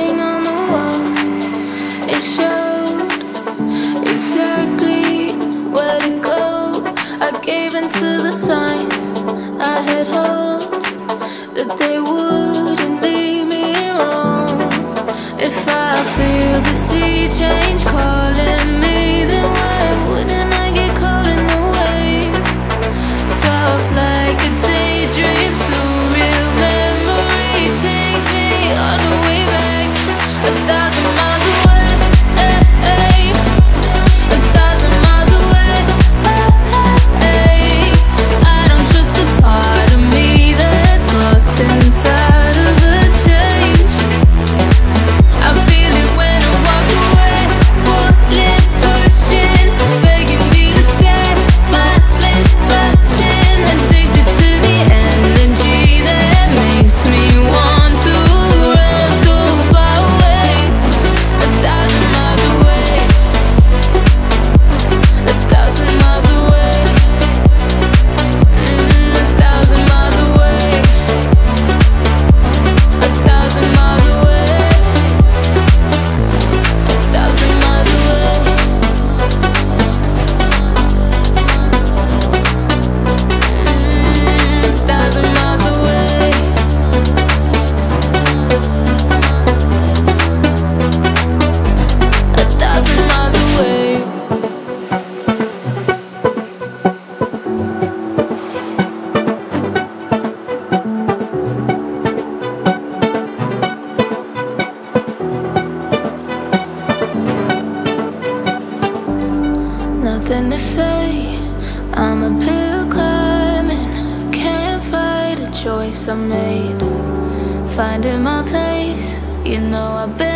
writing on the wall. It showed exactly where to go. I gave into the signs. I had hope that they wouldn't leave me wrong. If I feel the sea change calling me, then why wouldn't I get caught in the waves? Soft like a daydream, surreal memory. Take me all the way back, 1,000 miles away, 1,000 miles away. I don't trust the part of me that's lost inside of a change. I feel it when I walk away, pulling, pushing, begging me to stay. My lips rushing, addicted to the energy that makes me want to run so far away, 1,000 miles away, 1,000 miles away, 1,000 miles away, 1,000 miles away, 1,000 miles away. 1,000 miles away. 1,000 miles away. Nothing to say. I'm uphill climbing. Can't fight a choice I made. Finding my place. You know I've been